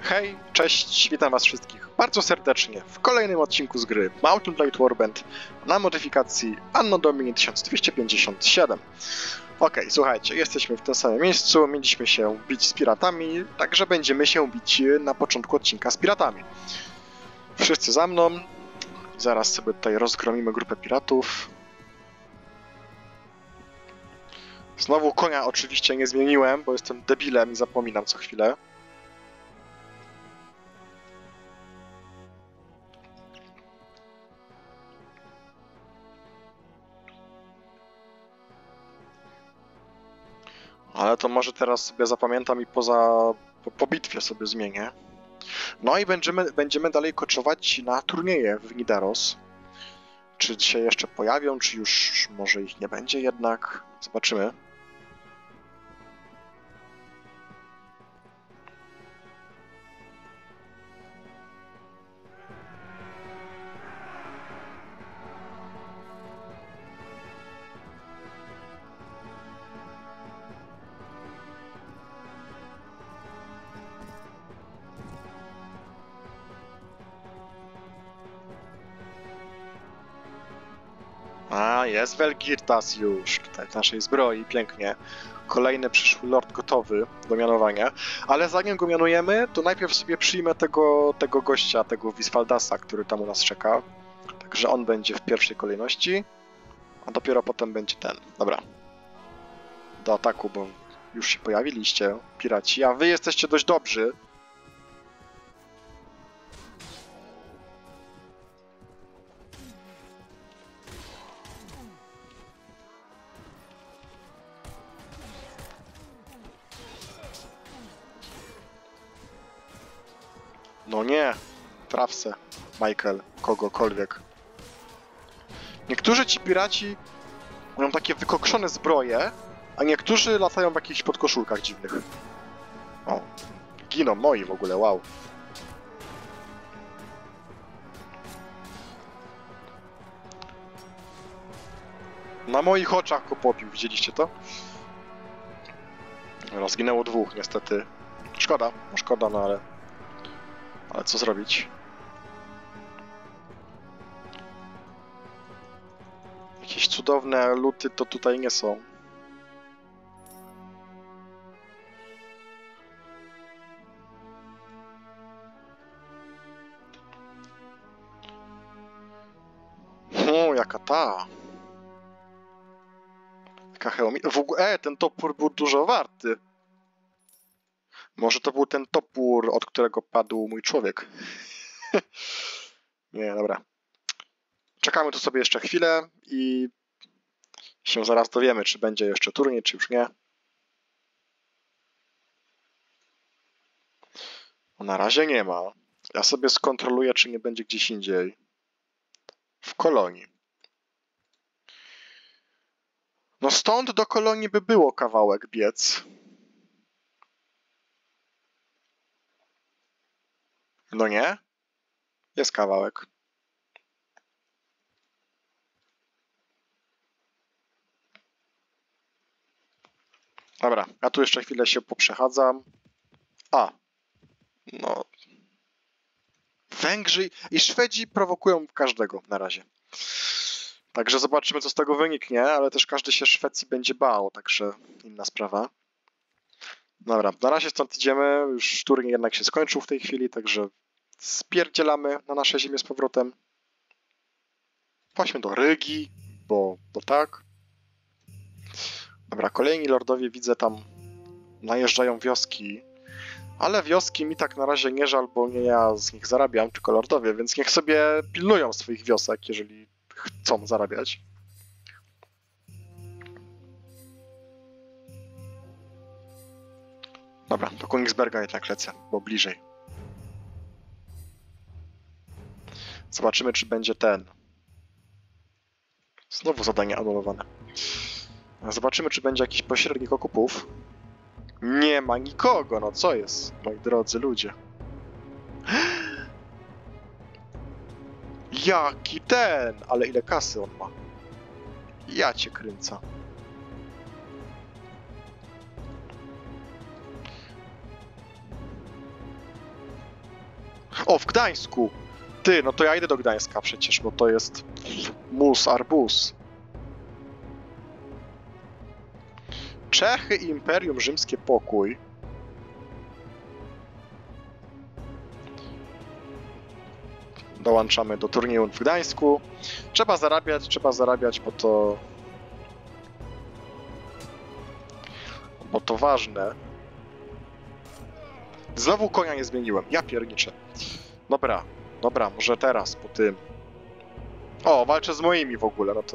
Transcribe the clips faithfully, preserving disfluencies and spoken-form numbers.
Hej, cześć, witam was wszystkich bardzo serdecznie w kolejnym odcinku z gry Mount and Blade Warband na modyfikacji Anno Domini tysiąc dwieście pięćdziesiąt siedem. Okej, okay, słuchajcie, jesteśmy w tym samym miejscu, mieliśmy się bić z piratami, także będziemy się bić na początku odcinka z piratami. Wszyscy za mną, zaraz sobie tutaj rozgromimy grupę piratów. Znowu konia oczywiście nie zmieniłem, bo jestem debilem i zapominam co chwilę. Ale to może teraz sobie zapamiętam i poza... po, po bitwie sobie zmienię. No i będziemy, będziemy dalej koczować na turnieje w Nidaros. Czy się jeszcze pojawią, czy już może ich nie będzie jednak? Zobaczymy. A, jest Velgirtas już tutaj w naszej zbroi, pięknie. Kolejny przyszły lord gotowy do mianowania. Ale zanim go mianujemy, to najpierw sobie przyjmę tego, tego gościa, tego Visvaldasa, który tam u nas czeka. Także on będzie w pierwszej kolejności, a dopiero potem będzie ten. Dobra. Do ataku, bo już się pojawiliście, piraci, a wy jesteście dość dobrzy. No nie, traf se, Michael, kogokolwiek. Niektórzy ci piraci mają takie wykokszone zbroje, a niektórzy latają w jakichś podkoszulkach dziwnych. O, giną moi w ogóle, wow. Na moich oczach go popił, widzieliście to? No, zginęło dwóch, niestety. Szkoda, no szkoda, no ale... Ale co zrobić? Jakieś cudowne luty to tutaj nie są. O, jaka ta! Jaka hełmi... W ogóle, e, ten topór był dużo warty. Może to był ten topór, od którego padł mój człowiek. Nie, dobra. Czekamy tu sobie jeszcze chwilę i się zaraz dowiemy, czy będzie jeszcze turniej, czy już nie. No, na razie nie ma. Ja sobie skontroluję, czy nie będzie gdzieś indziej. W kolonii. No stąd do kolonii by było kawałek biec. No nie? Jest kawałek. Dobra, ja tu jeszcze chwilę się poprzechadzam. A. No. Węgrzy i Szwedzi prowokują każdego na razie. Także zobaczymy, co z tego wyniknie, ale też każdy się Szwecji będzie bał, także inna sprawa. Dobra, na razie stąd idziemy, już turniej jednak się skończył w tej chwili, także spierdzielamy na nasze ziemię z powrotem. Chodźmy do Rygi, bo, bo tak. Dobra, kolejni lordowie widzę tam najeżdżają wioski, ale wioski mi tak na razie nie żal, bo nie ja z nich zarabiam, tylko lordowie, więc niech sobie pilnują swoich wiosek, jeżeli chcą zarabiać. Dobra, do Königsberga jednak lecę, bo bliżej. Zobaczymy, czy będzie ten. Znowu zadanie anulowane. Zobaczymy, czy będzie jakiś pośrednik okupów. Nie ma nikogo, no co jest, moi drodzy ludzie. Jaki ten! Ale ile kasy on ma. Ja cię kręcę. O, w Gdańsku! Ty, no to ja idę do Gdańska przecież, bo to jest mus arbuz. Czechy i Imperium Rzymskie pokój. Dołączamy do turnieju w Gdańsku. Trzeba zarabiać, trzeba zarabiać, bo to... Bo to ważne. Znowu konia nie zmieniłem. Ja pierniczę. Dobra, dobra, może teraz, po tym. O, walczę z moimi w ogóle, no to...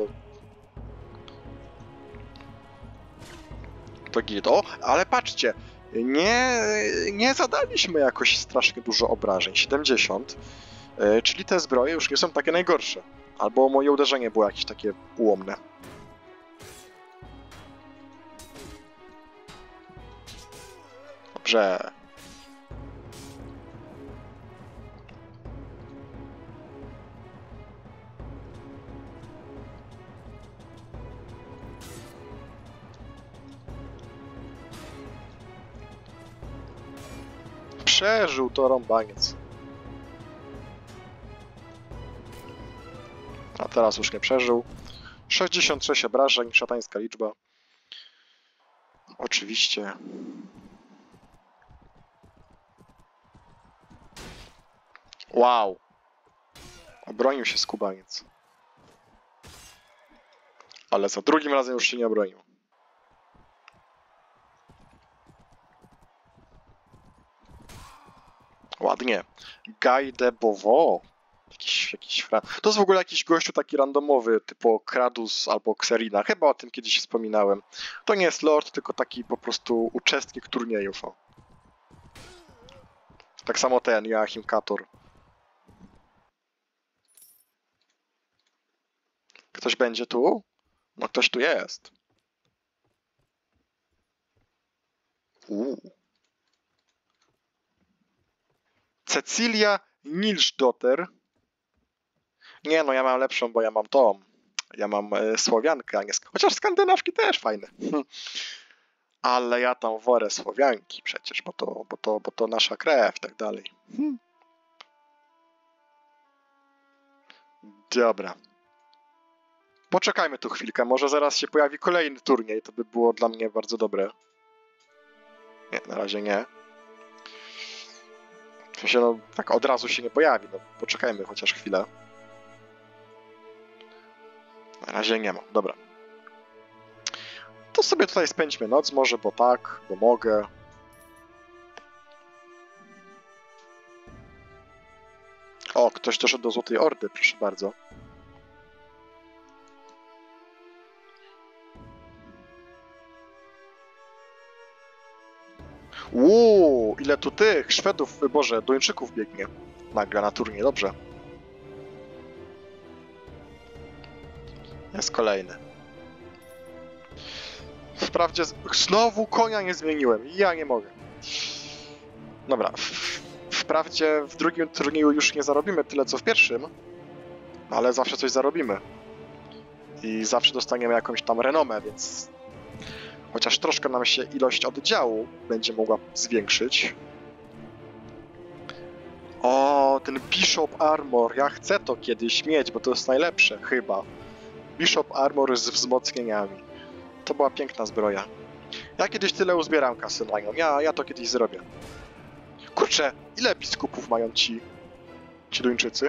To git. O, ale patrzcie, nie, nie zadaliśmy jakoś strasznie dużo obrażeń. siedemdziesiąt. Yy, czyli te zbroje już nie są takie najgorsze. Albo moje uderzenie było jakieś takie ułomne. Dobrze. Przeżył to rąbaniec. A teraz już nie przeżył. sześćdziesiąt sześć obrażeń, szatańska liczba. Oczywiście. Wow. Obronił się skubaniec. Ale za drugim razem już się nie obronił. Ładnie. Guy de Beauvau. Jakiś, jakiś fra... To jest w ogóle jakiś gościu taki randomowy, typu Kradus albo Xerina. Chyba o tym kiedyś wspominałem. To nie jest lord, tylko taki po prostu uczestnik turniejów. O. Tak samo ten, Joachim Kator. Ktoś będzie tu? No ktoś tu jest. Uuu. Cecilia Nilsdotter. Nie, no ja mam lepszą, bo ja mam tą. Ja mam e, Słowiankę, a nie... Chociaż skandynawki też fajne. Ale ja tam worę Słowianki przecież, bo to, bo to, bo to nasza krew i tak dalej. Hmm. Dobra. Poczekajmy tu chwilkę, może zaraz się pojawi kolejny turniej, to by było dla mnie bardzo dobre. Nie, na razie nie. W sensie, no, tak od razu się nie pojawi, no poczekajmy chociaż chwilę. Na razie nie ma, dobra. To sobie tutaj spędźmy noc może, bo tak, bo mogę. O, ktoś doszedł do Złotej Ordy, proszę bardzo. Uuu, ile tu tych Szwedów, Boże, Duńczyków biegnie nagle na turniej, dobrze. Jest kolejny. Wprawdzie znowu konia nie zmieniłem, ja nie mogę. Dobra, wprawdzie w drugim turnieju już nie zarobimy tyle co w pierwszym, ale zawsze coś zarobimy. I zawsze dostaniemy jakąś tam renomę, więc chociaż troszkę nam się ilość oddziału będzie mogła zwiększyć. O, ten Bishop Armor, ja chcę to kiedyś mieć, bo to jest najlepsze, chyba. Bishop Armor z wzmocnieniami. To była piękna zbroja. Ja kiedyś tyle uzbieram kasy na nią, ja, ja to kiedyś zrobię. Kurczę, ile biskupów mają ci, ci Duńczycy?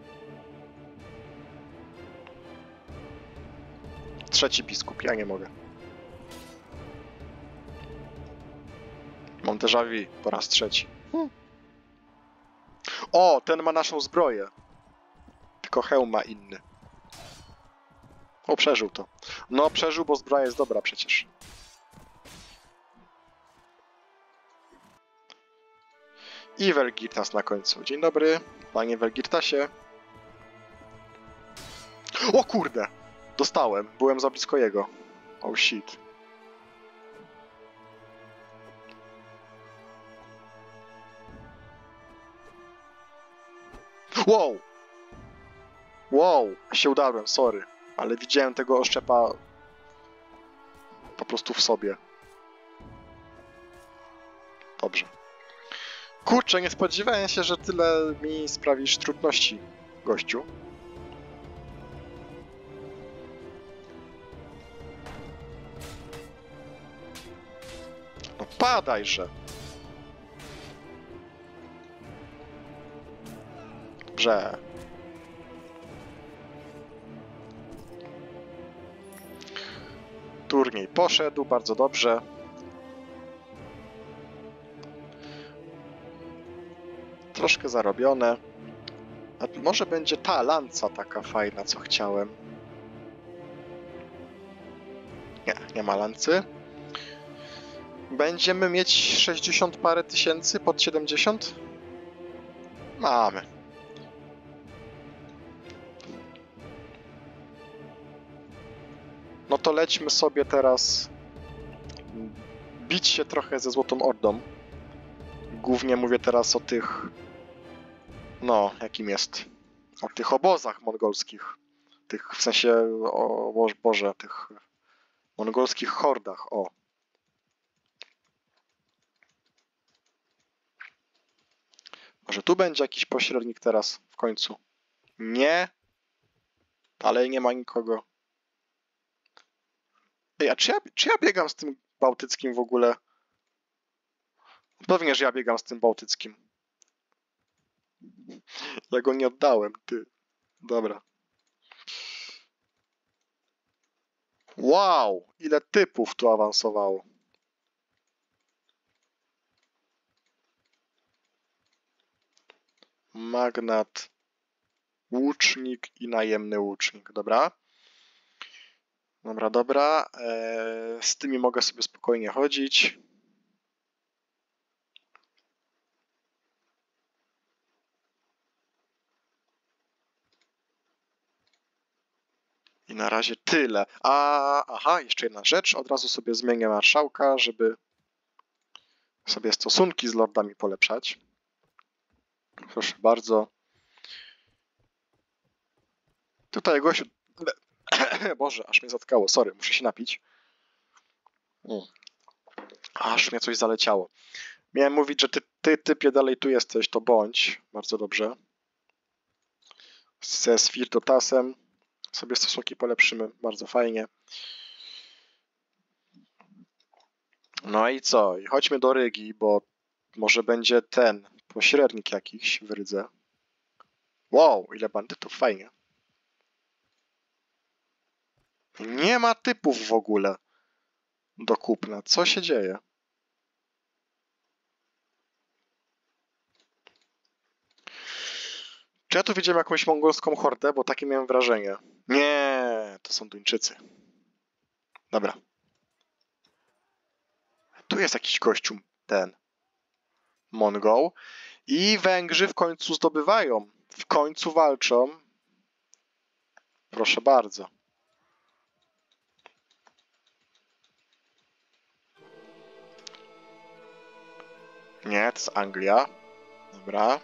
Trzeci biskup, ja nie mogę. Mam déjà vu po raz trzeci. Hmm. O, ten ma naszą zbroję. Tylko hełm ma inny. O, przeżył to. No, przeżył, bo zbroja jest dobra przecież. I Welgirtas na końcu. Dzień dobry, panie Welgirtasie. O kurde! Dostałem. Byłem za blisko jego. Oh shit. Wow! Wow! Się udarłem, sorry. Ale widziałem tego oszczepa po prostu w sobie. Dobrze. Kurczę, nie spodziewałem się, że tyle mi sprawisz trudności, gościu. No padajże. Dobrze. Turniej poszedł, bardzo dobrze. Troszkę zarobione. A może będzie ta lanca taka fajna, co chciałem. Nie, nie ma lancy. Będziemy mieć sześćdziesiąt parę tysięcy pod siedemdziesiąt? Mamy. No to lećmy sobie teraz bić się trochę ze Złotą Ordą. Głównie mówię teraz o tych... No, jakim jest? O tych obozach mongolskich. Tych, w sensie, o Boże, tych mongolskich hordach, o. Może tu będzie jakiś pośrednik teraz, w końcu. Nie. Dalej nie ma nikogo. Ej, a czy ja, czy ja biegam z tym bałtyckim w ogóle? Pewnie, że ja biegam z tym bałtyckim. Ja go nie oddałem, ty. Dobra. Wow, ile typów tu awansowało. Magnat, łucznik i najemny łucznik, dobra. Dobra, dobra. Eee, z tymi mogę sobie spokojnie chodzić. I na razie tyle. A, aha, jeszcze jedna rzecz. Od razu sobie zmienię marszałka, żeby sobie stosunki z lordami polepszać. Proszę bardzo. Tutaj gościu... Boże, aż mnie zatkało. Sorry, muszę się napić. Mm. Aż mnie coś zaleciało. Miałem mówić, że ty, ty typie dalej tu jesteś, to bądź. Bardzo dobrze. Ze Svirtotasem sobie stosunki polepszymy. Bardzo fajnie. No i co? I chodźmy do Rygi, bo może będzie ten pośrednik jakiś w Rydze. Wow, ile bandytów, fajnie. Nie ma typów w ogóle do kupna. Co się dzieje? Czy ja tu widziałem jakąś mongolską hordę? Bo takie miałem wrażenie. Nie, to są Duńczycy. Dobra. Tu jest jakiś gościu, ten Mongol. I Węgrzy w końcu zdobywają. W końcu walczą. Proszę bardzo. Nie, to jest Anglia. Dobra.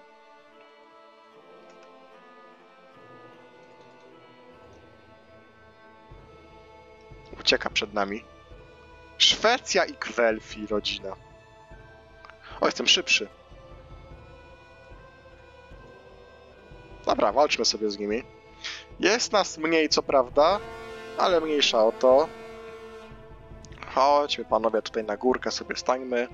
Ucieka przed nami. Szwecja i Kwelfi, rodzina. O, jestem szybszy. Dobra, walczmy sobie z nimi. Jest nas mniej, co prawda, ale mniejsza o to. Chodźmy, panowie, tutaj na górkę sobie stańmy.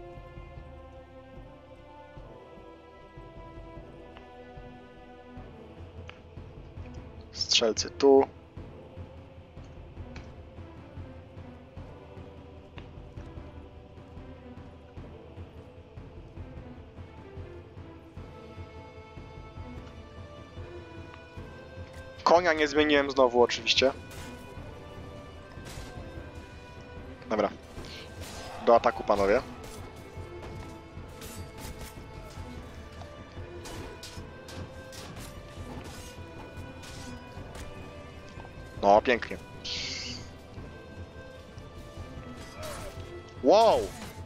Strzelcy tu. Konia nie zmieniłem znowu, oczywiście. Dobra. Do ataku, panowie. No, pięknie. Wow!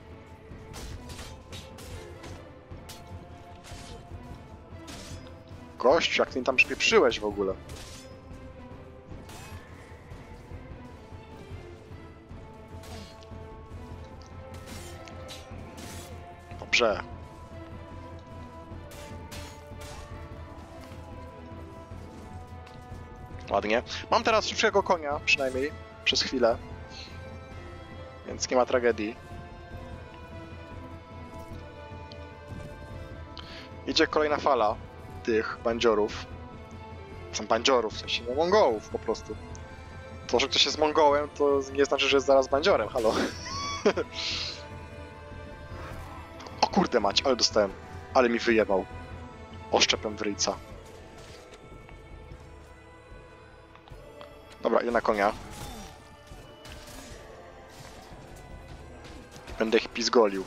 Gościu, jak ty tam przypieprzyłeś w ogóle? Dobrze. Ładnie. Mam teraz szybkiego konia, przynajmniej przez chwilę. Więc nie ma tragedii. Idzie kolejna fala tych bandziorów. Są bandziorów, w sensie no Mongołów po prostu. To, że ktoś jest Mongołem, to nie znaczy, że jest zaraz bandziorem, halo. O kurde mać, ale dostałem. Ale mi wyjebał. Oszczepem w ryjca. Dobra, idę na konia. I będę ich pizgolił.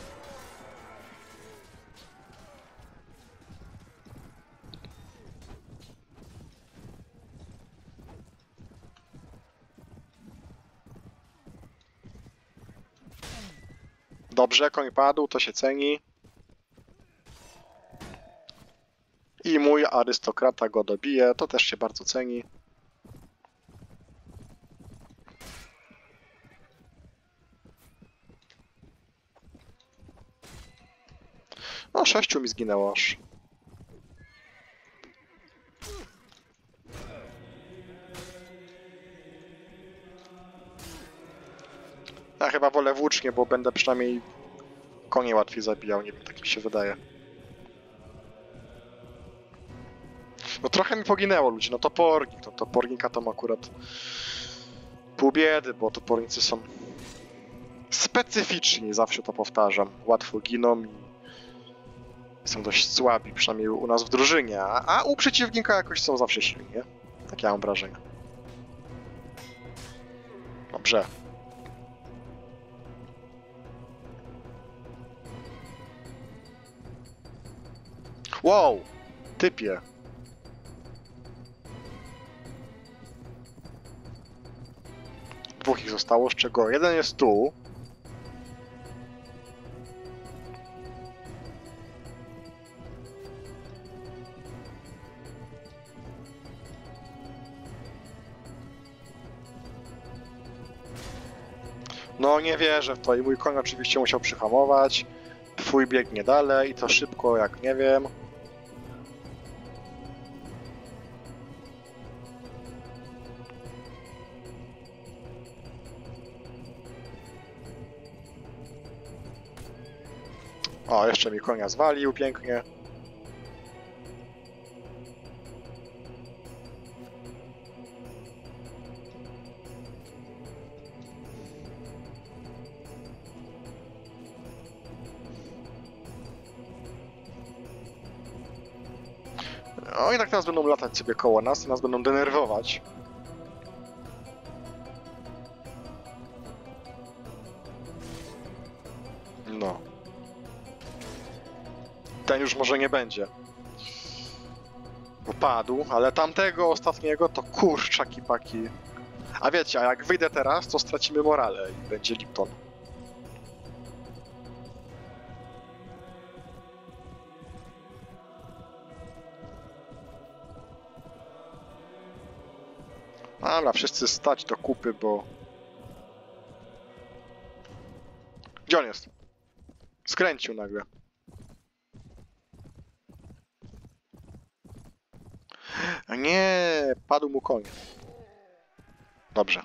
Dobrze, koń padł, to się ceni. I mój arystokrata go dobije, to też się bardzo ceni. No, sześciu mi zginęło aż. Ja chyba wolę włócznie, bo będę przynajmniej konie łatwiej zabijał, nie wiem, tak mi się wydaje. No trochę mi poginęło ludzi, no topornik, no topornika to akurat pół biedy, bo topornicy są specyficzni, zawsze to powtarzam. Łatwo giną i są dość słabi, przynajmniej u nas w drużynie, a, a u przeciwnika jakoś są zawsze silni, nie? Tak ja mam wrażenie. Dobrze. Wow! Typie. Dwóch ich zostało, z czego jeden jest tu. No nie wierzę w to i mój koń oczywiście musiał przyhamować. Twój biegnie dalej i to szybko jak nie wiem. O, jeszcze mi konia zwalił pięknie. No i tak teraz będą latać sobie koło nas i nas będą denerwować. No. Ten już może nie będzie. Bo padł, ale tamtego ostatniego to kurczaki paki. A wiecie, a jak wyjdę teraz, to stracimy morale i będzie Lipton. Dobra, wszyscy stać do kupy, bo... Gdzie on jest? Skręcił nagle. A nie, padł mu koń. Dobrze.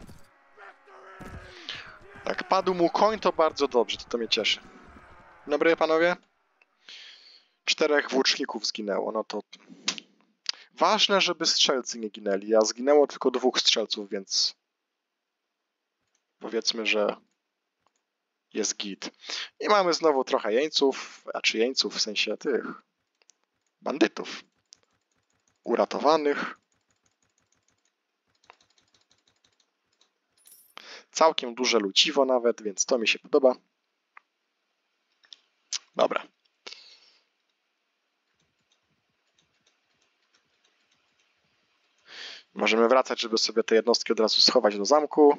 Jak padł mu koń, to bardzo dobrze, to to mnie cieszy. Dobry, panowie? Czterech włóczników zginęło, no to... Ważne, żeby strzelcy nie ginęli, a zginęło tylko dwóch strzelców, więc... Powiedzmy, że... Jest git. I mamy znowu trochę jeńców, a czy jeńców w sensie tych... Bandytów. Uratowanych. Całkiem duże luciwo nawet, więc to mi się podoba. Dobra. Możemy wracać, żeby sobie te jednostki od razu schować do zamku.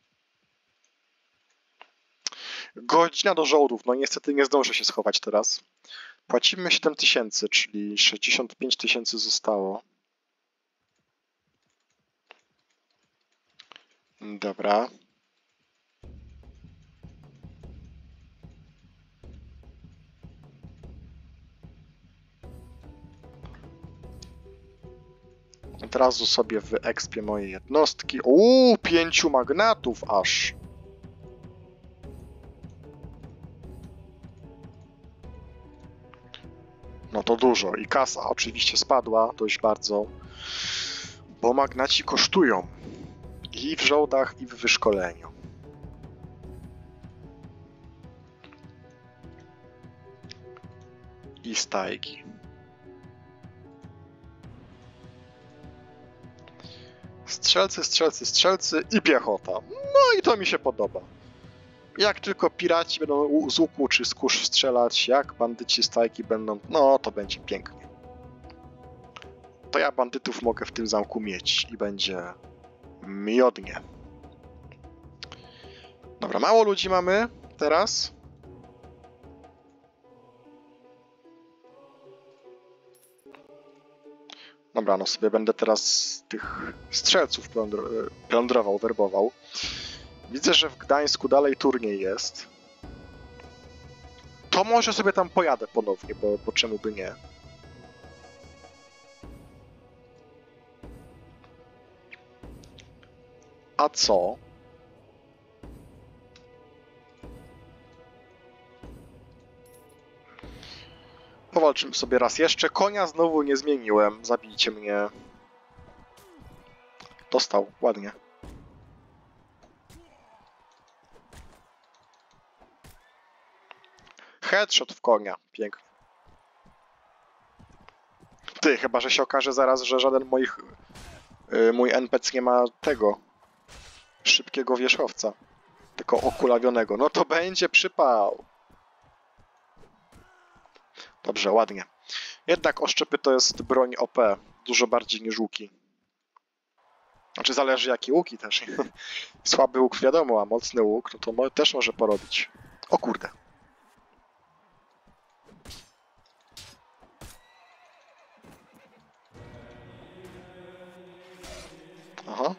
Godzina do żołdów. No niestety nie zdążę się schować teraz. Płacimy siedem tysięcy, czyli sześćdziesiąt pięć tysięcy zostało. Dobra. Od razu sobie wyekspię moje jednostki. Uuu, pięciu magnatów aż. No to dużo. I kasa oczywiście spadła dość bardzo, bo magnaci kosztują. I w żołdach, i w wyszkoleniu. I stajki. Strzelcy, strzelcy, strzelcy i piechota. No i to mi się podoba. Jak tylko piraci będą z łuku czy z kusz strzelać, jak bandyci stajki będą, no to będzie pięknie. To ja bandytów mogę w tym zamku mieć i będzie miodnie. Dobra, mało ludzi mamy teraz. Dobra, no sobie będę teraz tych strzelców plądro plądrował, werbował. Widzę, że w Gdańsku dalej turniej jest. To może sobie tam pojadę ponownie, bo, bo czemu by nie? A co? Powalczymy sobie raz jeszcze. Konia znowu nie zmieniłem. Zabijcie mnie. Dostał. Ładnie. Headshot w konia. Pięknie. Ty, chyba że się okaże zaraz, że żaden moich, yy, mój N P C nie ma tego szybkiego wierzchowca. Tylko okulawionego. No to będzie przypał. Dobrze, ładnie. Jednak oszczepy to jest broń O P. Dużo bardziej niż łuki. Znaczy zależy jaki łuki też. Słaby łuk wiadomo, a mocny łuk no to mo też może porobić. O kurde. Aha.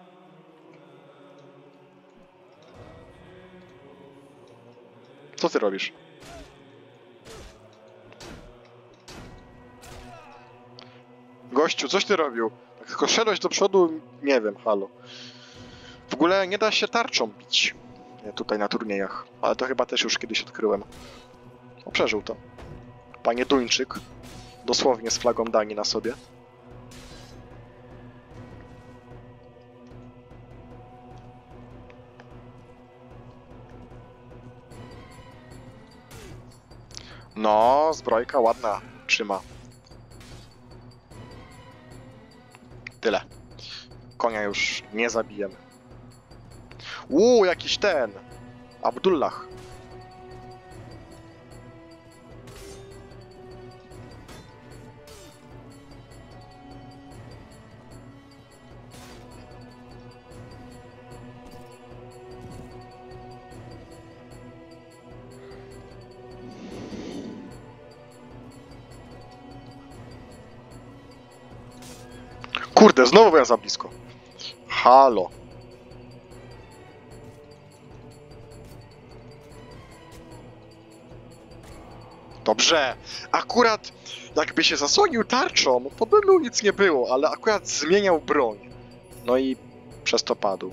Co ty robisz? Gościu, coś ty robił? Tak tylko szedłeś do przodu, nie wiem, halo. W ogóle nie da się tarczą bić. Nie, tutaj na turniejach. Ale to chyba też już kiedyś odkryłem. O, przeżył to. Panie Duńczyk. Dosłownie z flagą Danii na sobie. No, zbrojka ładna. Trzyma. Tyle. Konia już nie zabijemy. Uuu, jakiś ten! Abdullah. Kurde, znowu byłem za blisko. Halo. Dobrze. Akurat jakby się zasłonił tarczą, to by mu nic nie było, ale akurat zmieniał broń. No i przez to padł.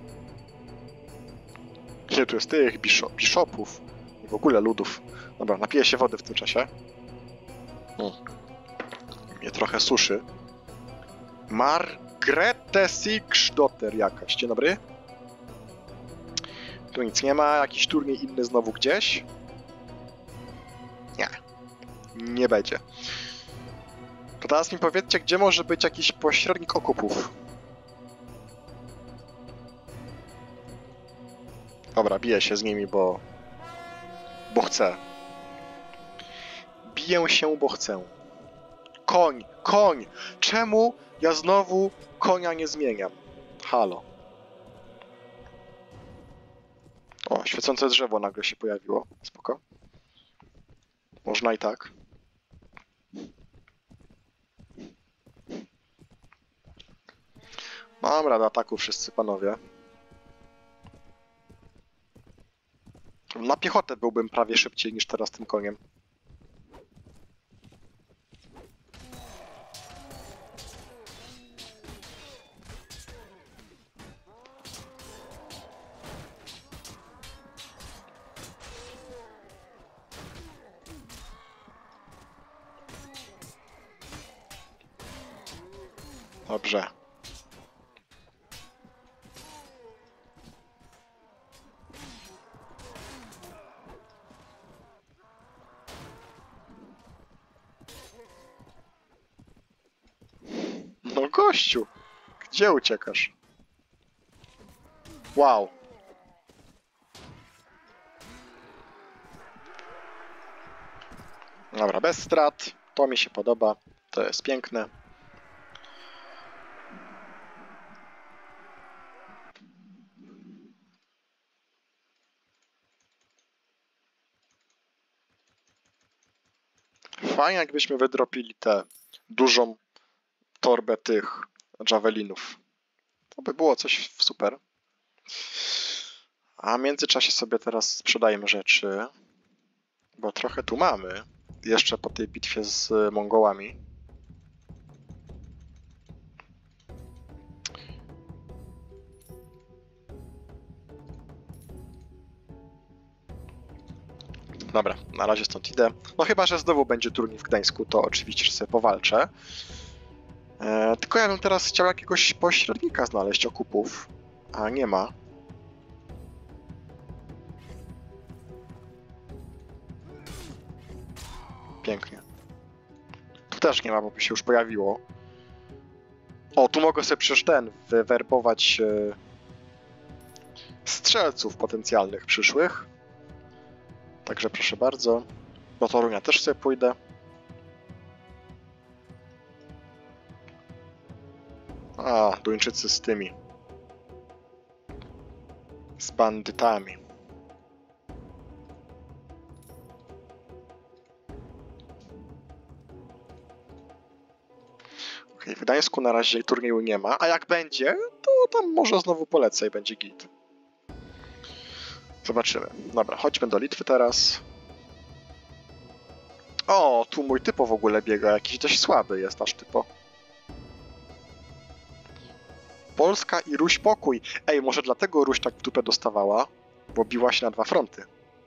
Ile tu jest tych bisho biszopów i w ogóle ludów. Dobra, napiję się wody w tym czasie. Hmm. Mnie trochę suszy. Margrethe Siegsdotter jakaś. Dzień dobry. Tu nic nie ma. Jakiś turniej inny znowu gdzieś? Nie. Nie będzie. To teraz mi powiedzcie, gdzie może być jakiś pośrednik okupów. Dobra, biję się z nimi, bo... Bo chcę. Biję się, bo chcę. Koń! Koń! Czemu ja znowu konia nie zmieniam? Halo. O, świecące drzewo nagle się pojawiło. Spoko. Można i tak. Dobra, do ataku wszyscy panowie. Na piechotę byłbym prawie szybciej niż teraz tym koniem. Dobrze. No gościu, gdzie uciekasz? Wow. Dobra, bez strat. To mi się podoba. To jest piękne. Fajnie, jakbyśmy wydropili tę dużą torbę tych javelinów. To by było coś super. A w międzyczasie sobie teraz sprzedajmy rzeczy, bo trochę tu mamy. Jeszcze po tej bitwie z Mongołami. Dobra, na razie stąd idę. No chyba, że znowu będzie turniej w Gdańsku, to oczywiście że sobie powalczę. E, tylko ja bym teraz chciał jakiegoś pośrednika znaleźć okupów, a nie ma. Pięknie. Tu też nie ma, bo by się już pojawiło. O, tu mogę sobie przecież ten, wywerbować e, strzelców potencjalnych przyszłych. Także proszę bardzo. Do Torunia też sobie pójdę. A, Duńczycy z tymi. Z bandytami. Okej, w Gdańsku na razie turnieju nie ma, a jak będzie, to tam może znowu polecę i będzie git. Zobaczymy. Dobra, chodźmy do Litwy teraz. O, tu mój typo w ogóle biega, jakiś dość słaby jest nasz typo. Polska i Ruś pokój. Ej, może dlatego Ruś tak w dupę dostawała, bo biła się na dwa fronty.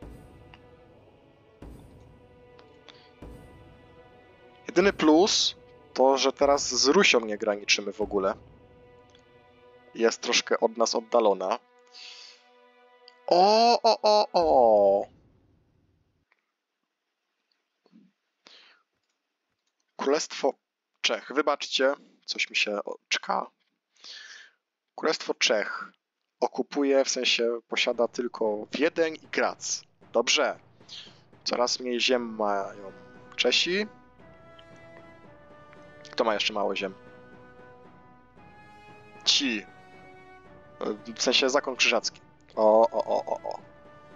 Jedyny plus to, że teraz z Rusią nie graniczymy w ogóle. Jest troszkę od nas oddalona. O, o, o, o! Królestwo Czech. Wybaczcie, coś mi się czka. Królestwo Czech okupuje, w sensie posiada tylko Wiedeń i Grac. Dobrze. Coraz mniej ziem mają Czesi. Kto ma jeszcze mało ziem? Ci. W sensie zakon krzyżacki. O, o, o, o, o.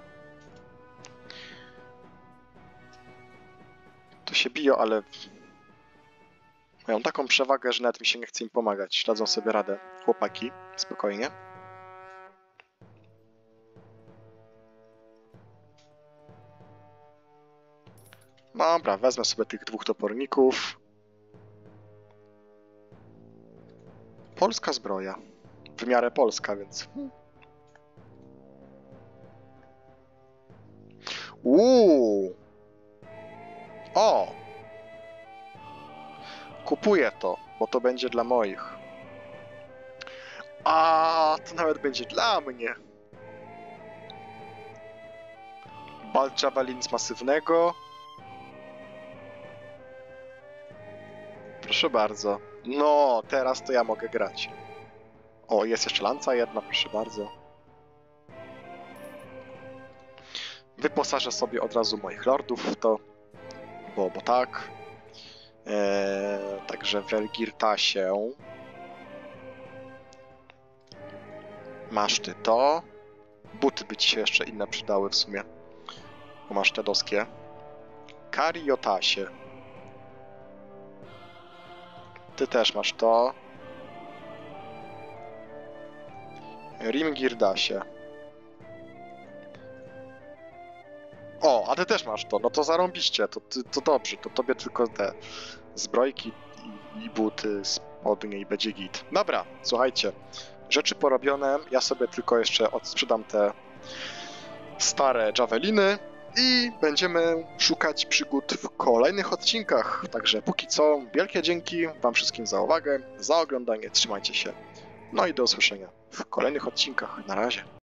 To się biją, ale mają taką przewagę, że nawet mi się nie chce im pomagać. Dadzą sobie radę. Chłopaki, spokojnie. Dobra, wezmę sobie tych dwóch toporników. Polska zbroja. W miarę polska, więc... Uuu! O! Kupuję to, bo to będzie dla moich. A, to nawet będzie dla mnie. Bal Javelin z masywnego. Proszę bardzo. No, teraz to ja mogę grać. O, jest jeszcze lanca jedna, proszę bardzo. Wyposażę sobie od razu moich lordów w to, bo, bo tak. Eee, także Welgirtasie. Masz ty to. Buty by ci się jeszcze inne przydały w sumie. Bo masz te doskie. Kariotasie. Ty też masz to. Rimgirdasie. O, a ty też masz to. No to zarąbiście. To, to, to dobrze. To tobie tylko te zbrojki i, i buty, spodnie i będzie git. Dobra, słuchajcie. Rzeczy porobione. Ja sobie tylko jeszcze odsprzedam te stare javeliny i będziemy szukać przygód w kolejnych odcinkach. Także póki co wielkie dzięki wam wszystkim za uwagę, za oglądanie, trzymajcie się. No i do usłyszenia w kolejnych odcinkach. Na razie.